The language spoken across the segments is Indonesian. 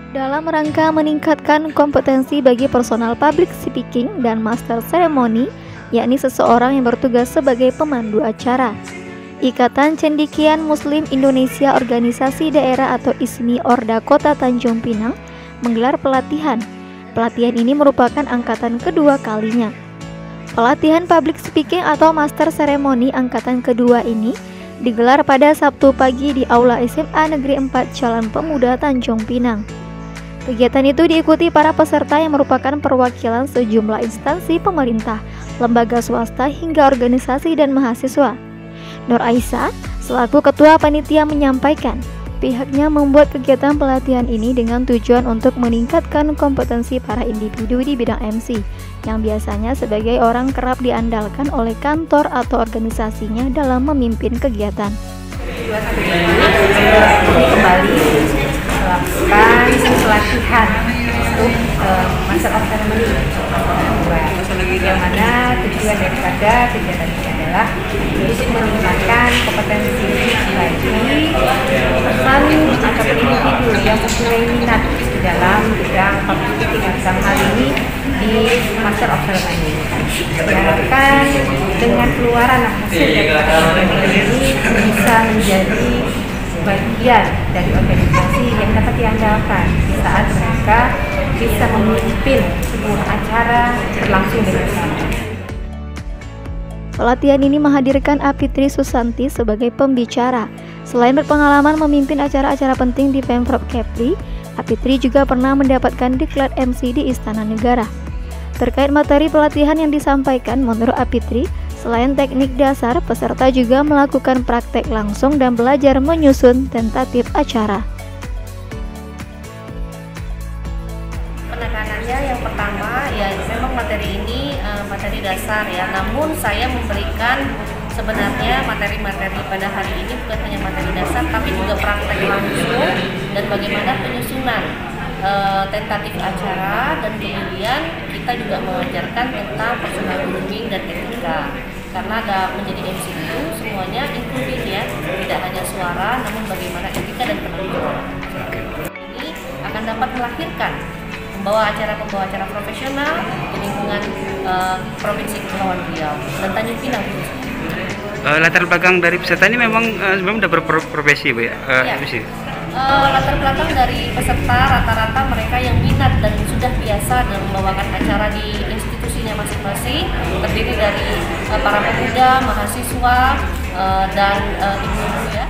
Dalam rangka meningkatkan kompetensi bagi personal public speaking dan master ceremony, yakni seseorang yang bertugas sebagai pemandu acara, Ikatan Cendekiawan Muslim Indonesia Organisasi Daerah atau ISMI Orda Kota Tanjung Pinang menggelar pelatihan. Pelatihan ini merupakan angkatan kedua kalinya. Pelatihan public speaking atau master ceremony angkatan kedua ini digelar pada Sabtu pagi di Aula SMA Negeri 4 Jalan Pemuda Tanjung Pinang. Kegiatan itu diikuti para peserta yang merupakan perwakilan sejumlah instansi pemerintah, lembaga swasta hingga organisasi dan mahasiswa. Nur Aisyah selaku ketua panitia menyampaikan, pihaknya membuat kegiatan pelatihan ini dengan tujuan untuk meningkatkan kompetensi para individu di bidang MC yang biasanya sebagai orang kerap diandalkan oleh kantor atau organisasinya dalam memimpin kegiatan. Kembali melakukan pelatihan untuk master of ceremony yang mana tujuan daripada kegiatan ini adalah untuk meningkatkan kompetensi bagi pesan atau individu yang mempunyai minat di dalam bidang public speaking dalam hal ini di master of ceremony. Diharapkan dengan keluaran hasil dari ini bisa menjadi bagian dari organisasi yang dapat diandalkan saat mereka bisa memimpin sebuah acara berlangsung dengan baik. Pelatihan ini menghadirkan Apitri Susanti sebagai pembicara. Selain berpengalaman memimpin acara-acara penting di Pemprov Kepri, Apitri juga pernah mendapatkan diklat MC di Istana Negara. Terkait materi pelatihan yang disampaikan, menurut Apitri, selain teknik dasar, peserta juga melakukan praktek langsung dan belajar menyusun tentatif acara. Penekanannya yang pertama, ya memang materi ini materi dasar ya, namun saya memberikan sebenarnya materi-materi pada hari ini bukan hanya materi dasar, tapi juga praktek langsung dan bagaimana penyusunan tentatif acara, dan kemudian kita juga mengajarkan tentang personal grooming dan etika. Karena ada menjadi MC itu semuanya including ya, tidak hanya suara, namun bagaimana etika dan penampilan. Ini akan dapat melahirkan pembawa acara profesional di lingkungan Provinsi Kepulauan Riau dan Tanjung Pinang. Latar belakang dari peserta ini memang sebelum udah berprofesi, Bu ya? MC. Latar belakang dari peserta rata-rata mereka yang minat dan sudah biasa dalam membawakan acara di institusinya masing-masing, terdiri dari para pemuda, mahasiswa, dan ibu-ibu ya.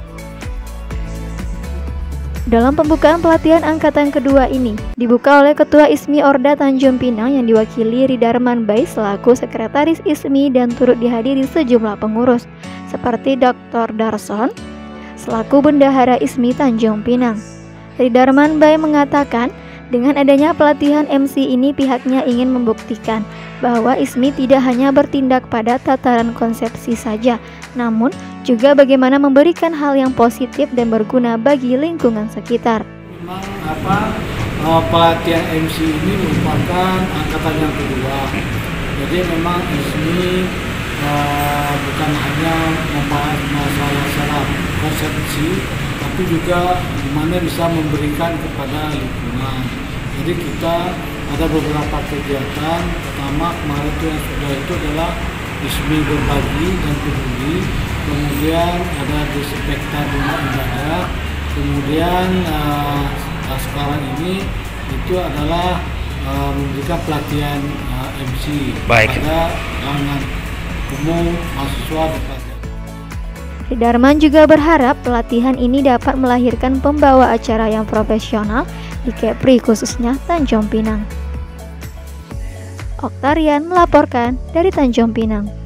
Dalam pembukaan pelatihan angkatan kedua ini, dibuka oleh Ketua ISMI Orda Tanjung Pinang yang diwakili Ridarman Bay selaku Sekretaris ISMI dan turut dihadiri sejumlah pengurus, seperti Dr. Darson, selaku Bendahara ISMI Tanjung Pinang. Ridarman Bay mengatakan, dengan adanya pelatihan MC ini pihaknya ingin membuktikan bahwa ISMI tidak hanya bertindak pada tataran konsepsi saja, namun juga bagaimana memberikan hal yang positif dan berguna bagi lingkungan sekitar. Memang pelatihan MC ini merupakan angkatan yang kedua. Jadi memang ISMI bukan hanya membahas masalah secara konsepsi, tapi juga bagaimana bisa memberikan kepada lingkungan. Jadi kita ada beberapa kegiatan. Pertama kemarin itu yang sudah itu adalah ISMI berbagi dan peduli. Kemudian ada disinfektan rumah ibadah. Kemudian sekarang ini itu adalah memberikan pelatihan MC pada kalangan umum, mahasiswa dan pelajar. Ridarman juga berharap pelatihan ini dapat melahirkan pembawa acara yang profesional di Kepri khususnya Tanjung Pinang. Oktarian melaporkan dari Tanjung Pinang.